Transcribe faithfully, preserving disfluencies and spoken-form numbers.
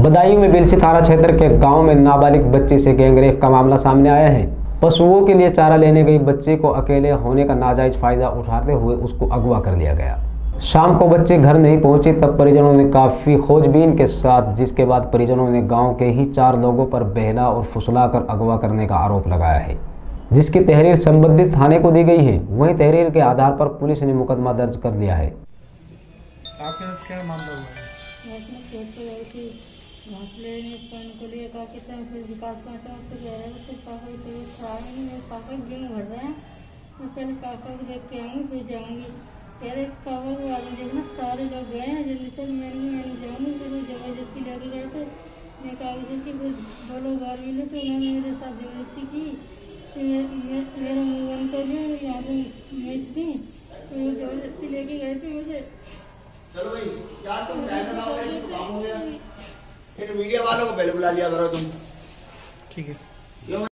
बदायूं में बिलसी थाना क्षेत्र के गांव में नाबालिग बच्ची से गैंगरेप का मामला सामने आया है। पशुओं के लिए चारा लेने गई बच्चे को अकेले होने का नाजायज फायदा उठाते हुए उसको अगवा कर लिया गया। शाम को बच्चे घर नहीं पहुंचे तब परिजनों ने काफी खोजबीन के साथ, जिसके बाद परिजनों ने गांव के ही चार लोगों पर बहला और फुसलाकर अगवा करने का आरोप लगाया है, जिसकी तहरीर संबंधित थाने को दी गई है। वहीं तहरीर के आधार पर पुलिस ने मुकदमा दर्ज कर लिया है। आपके क्या मामला हुआ है? घास लेने को लिए का कितना फिर विकास पाचा से गया है तो पापा को खा नहीं, मेरे पापा गेहूँ भर रहे हैं। मैं पहले पापा को देख के आऊँगी फिर जाऊँगी। कह रहे पापा को आगे देखना सारे लोग गए हैं जल्दी चल, मैं नहीं मैं नहीं जाऊँगी। फिर वो जबरदस्ती लेके गए थे। मैं आगे चल के फिर दो लोग और मिले तो उन्होंने मेरे साथ जबरदस्ती की। मेरा मुँह बंद कर लिया, मेरी आँखें बेच दी। फिर वो जबरदस्ती लेके गए थे मुझे। चलो भाई क्या तुम टाइम लगाओगे तो काम हो गया। फिर मीडिया वालों को पहले बुला लिया करो तुम। ठीक है।